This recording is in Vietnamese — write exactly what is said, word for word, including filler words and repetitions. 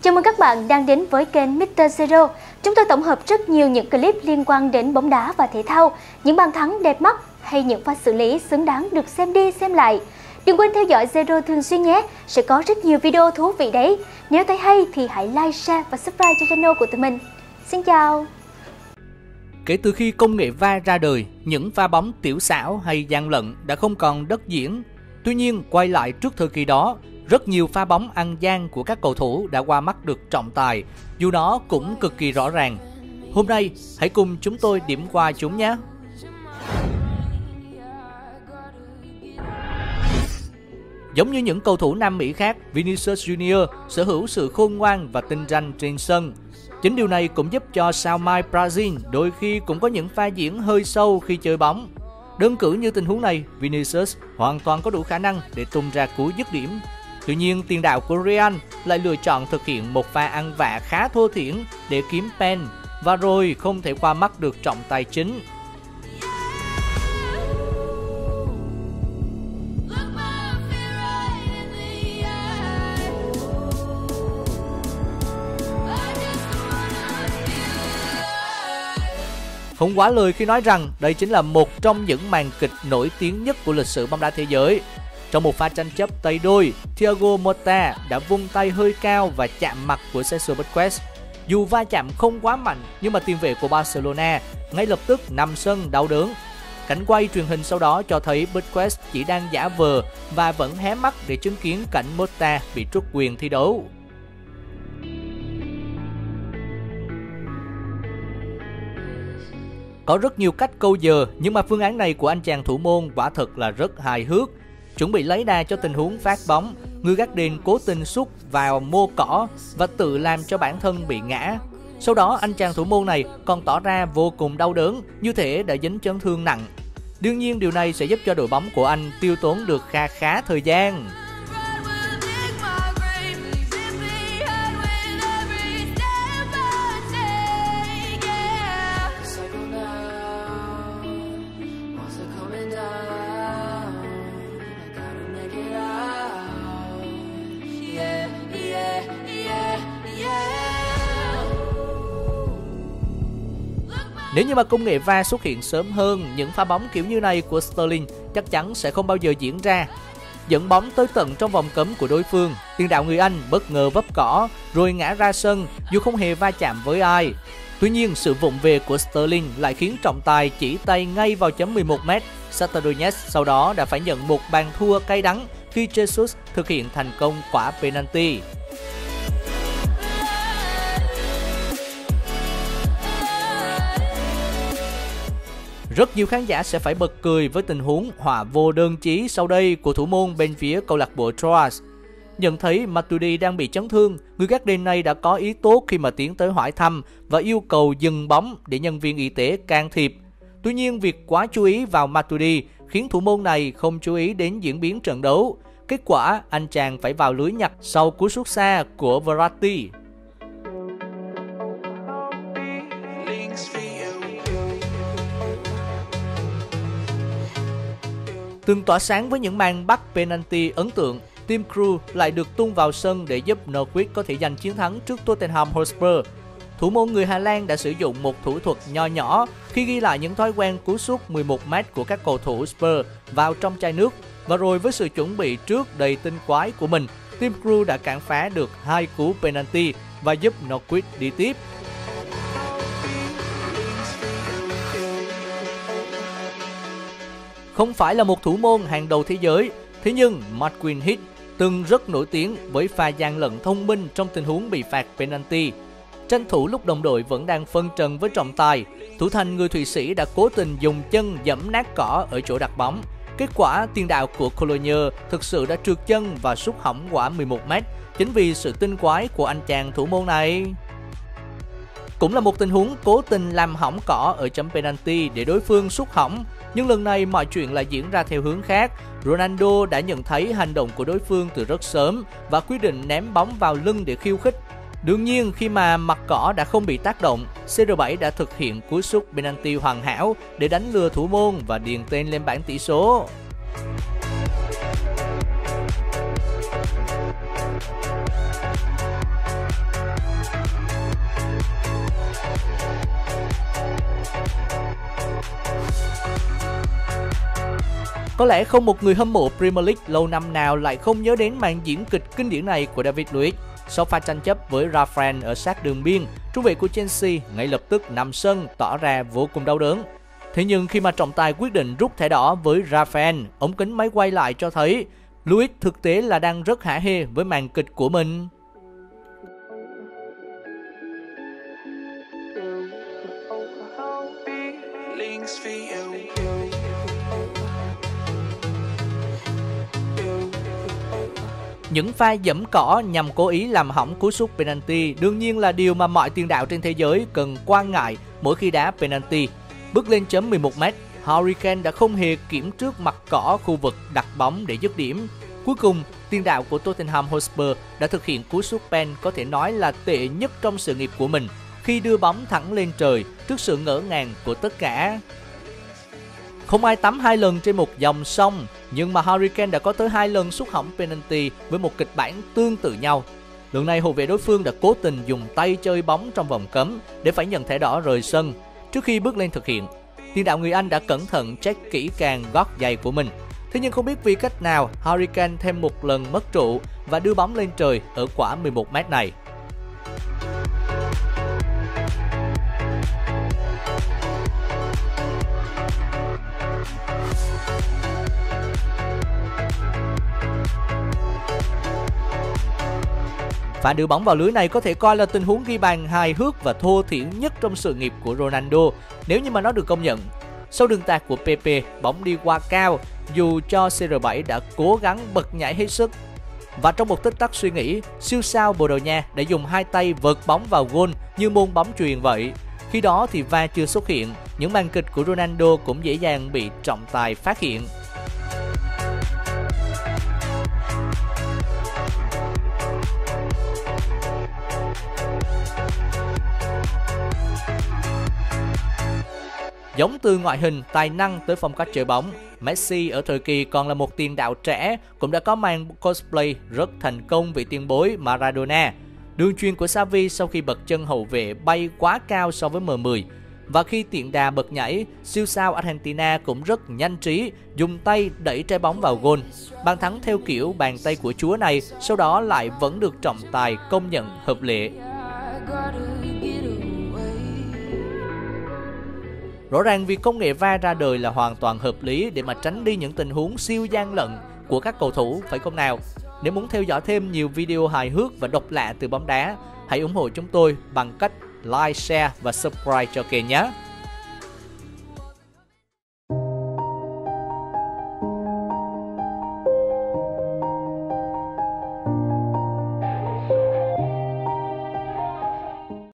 Chào mừng các bạn đang đến với kênh mít tơ Zero. Chúng tôi tổng hợp rất nhiều những clip liên quan đến bóng đá và thể thao, những bàn thắng đẹp mắt hay những pha xử lý xứng đáng được xem đi xem lại. Đừng quên theo dõi Zero thường xuyên nhé, sẽ có rất nhiều video thú vị đấy. Nếu thấy hay thì hãy like, share và subscribe cho channel của tụi mình. Xin chào! Kể từ khi công nghệ vê a rờ ra đời, những pha bóng tiểu xảo hay gian lận đã không còn đất diễn. Tuy nhiên, quay lại trước thời kỳ đó, rất nhiều pha bóng ăn gian của các cầu thủ đã qua mắt được trọng tài, dù nó cũng cực kỳ rõ ràng. Hôm nay, hãy cùng chúng tôi điểm qua chúng nhé! Giống như những cầu thủ Nam Mỹ khác, Vinicius Junior sở hữu sự khôn ngoan và tinh ranh trên sân. Chính điều này cũng giúp cho sao mai Brazil đôi khi cũng có những pha diễn hơi sâu khi chơi bóng. Đơn cử như tình huống này, Vinicius hoàn toàn có đủ khả năng để tung ra cú dứt điểm. Tuy nhiên, tiền đạo của Real lại lựa chọn thực hiện một pha ăn vạ khá thô thiển để kiếm pen và rồi không thể qua mắt được trọng tài chính. Không quá lời khi nói rằng đây chính là một trong những màn kịch nổi tiếng nhất của lịch sử bóng đá thế giới. Trong một pha tranh chấp tay đôi, Thiago Motta đã vung tay hơi cao và chạm mặt của Sergio Busquets. Dù va chạm không quá mạnh, nhưng mà tiền vệ của Barcelona ngay lập tức nằm sân đau đớn. Cảnh quay truyền hình sau đó cho thấy Busquets chỉ đang giả vờ và vẫn hé mắt để chứng kiến cảnh Motta bị truất quyền thi đấu. Có rất nhiều cách câu giờ, nhưng mà phương án này của anh chàng thủ môn quả thật là rất hài hước. Chuẩn bị lấy đà cho tình huống phát bóng, người gác đền cố tình sút vào mô cỏ và tự làm cho bản thân bị ngã. Sau đó anh chàng thủ môn này còn tỏ ra vô cùng đau đớn, như thể đã dính chấn thương nặng. Đương nhiên điều này sẽ giúp cho đội bóng của anh tiêu tốn được kha khá thời gian. Nếu như mà công nghệ vê a rờ xuất hiện sớm hơn, những pha bóng kiểu như này của Sterling chắc chắn sẽ không bao giờ diễn ra. Dẫn bóng tới tận trong vòng cấm của đối phương, tiền đạo người Anh bất ngờ vấp cỏ rồi ngã ra sân dù không hề va chạm với ai. Tuy nhiên, sự vụng về của Sterling lại khiến trọng tài chỉ tay ngay vào chấm mười một mét. Satadoñez sau đó đã phải nhận một bàn thua cay đắng khi Jesus thực hiện thành công quả penalty. Rất nhiều khán giả sẽ phải bật cười với tình huống họa vô đơn chí sau đây của thủ môn bên phía câu lạc bộ Troyes. Nhận thấy Matuidi đang bị chấn thương, người gác đền này đã có ý tốt khi mà tiến tới hỏi thăm và yêu cầu dừng bóng để nhân viên y tế can thiệp. Tuy nhiên, việc quá chú ý vào Matuidi khiến thủ môn này không chú ý đến diễn biến trận đấu. Kết quả, anh chàng phải vào lưới nhặt sau cú sút xa của Verratti. Từng tỏa sáng với những màn bắt penalty ấn tượng, Tim Krul lại được tung vào sân để giúp Norwich có thể giành chiến thắng trước Tottenham Hotspur. Thủ môn người Hà Lan đã sử dụng một thủ thuật nho nhỏ khi ghi lại những thói quen cú sút mười một mét của các cầu thủ Spurs vào trong chai nước, và rồi với sự chuẩn bị trước đầy tinh quái của mình, Tim Krul đã cản phá được hai cú penalty và giúp Norwich đi tiếp. Không phải là một thủ môn hàng đầu thế giới, thế nhưng Marquinhos Hit từng rất nổi tiếng với pha gian lận thông minh trong tình huống bị phạt penalty. Tranh thủ lúc đồng đội vẫn đang phân trần với trọng tài, thủ thành người Thụy Sĩ đã cố tình dùng chân giẫm nát cỏ ở chỗ đặt bóng. Kết quả, tiền đạo của Cologne thực sự đã trượt chân và sút hỏng quả mười một mét chính vì sự tinh quái của anh chàng thủ môn này. Cũng là một tình huống cố tình làm hỏng cỏ ở chấm penalty để đối phương sút hỏng, nhưng lần này mọi chuyện lại diễn ra theo hướng khác. Ronaldo đã nhận thấy hành động của đối phương từ rất sớm và quyết định ném bóng vào lưng để khiêu khích. Đương nhiên, khi mà mặt cỏ đã không bị tác động, xê rờ bảy đã thực hiện cú sút penalty hoàn hảo để đánh lừa thủ môn và điền tên lên bảng tỷ số. Có lẽ không một người hâm mộ Premier League lâu năm nào lại không nhớ đến màn diễn kịch kinh điển này của David Luiz. Sau pha tranh chấp với Rafael ở sát đường biên, trung vệ của Chelsea ngay lập tức nằm sân tỏ ra vô cùng đau đớn. Thế nhưng khi mà trọng tài quyết định rút thẻ đỏ với Rafael, ống kính máy quay lại cho thấy Luiz thực tế là đang rất hả hê với màn kịch của mình. Những pha giẫm cỏ nhằm cố ý làm hỏng cú sút penalty đương nhiên là điều mà mọi tiền đạo trên thế giới cần quan ngại mỗi khi đá penalty. Bước lên chấm mười một mét, Harry Kane đã không hề kiểm trước mặt cỏ khu vực đặt bóng để dứt điểm. Cuối cùng, tiền đạo của Tottenham Hotspur đã thực hiện cú sút pen có thể nói là tệ nhất trong sự nghiệp của mình khi đưa bóng thẳng lên trời trước sự ngỡ ngàng của tất cả. Không ai tắm hai lần trên một dòng sông, nhưng mà Harry Kane đã có tới hai lần sút hỏng penalty với một kịch bản tương tự nhau. Lần này hậu vệ đối phương đã cố tình dùng tay chơi bóng trong vòng cấm để phải nhận thẻ đỏ rời sân. Trước khi bước lên thực hiện, tiền đạo người Anh đã cẩn thận check kỹ càng gót giày của mình. Thế nhưng không biết vì cách nào, Harry Kane thêm một lần mất trụ và đưa bóng lên trời ở quả mười một mét này. Pha đưa bóng vào lưới này có thể coi là tình huống ghi bàn hài hước và thô thiển nhất trong sự nghiệp của Ronaldo nếu như mà nó được công nhận. Sau đường tạt của Pepe, bóng đi qua cao dù cho C R bảy đã cố gắng bật nhảy hết sức. Và trong một tích tắc suy nghĩ, siêu sao Bồ Đào Nha đã dùng hai tay vợt bóng vào gôn như môn bóng chuyền vậy. Khi đó thì va chưa xuất hiện, những màn kịch của Ronaldo cũng dễ dàng bị trọng tài phát hiện. Giống từ ngoại hình, tài năng tới phong cách chơi bóng, Messi ở thời kỳ còn là một tiền đạo trẻ cũng đã có màn cosplay rất thành công vị tiền bối Maradona. Đường chuyền của Xavi sau khi bật chân hậu vệ bay quá cao so với M mười. Và khi tiện đà bật nhảy, siêu sao Argentina cũng rất nhanh trí, dùng tay đẩy trái bóng vào gôn. Bàn thắng theo kiểu bàn tay của chúa này sau đó lại vẫn được trọng tài công nhận hợp lệ. Rõ ràng việc công nghệ vê a rờ ra đời là hoàn toàn hợp lý để mà tránh đi những tình huống siêu gian lận của các cầu thủ, phải không nào? Nếu muốn theo dõi thêm nhiều video hài hước và độc lạ từ bóng đá, hãy ủng hộ chúng tôi bằng cách like, share và subscribe cho kênh nhé!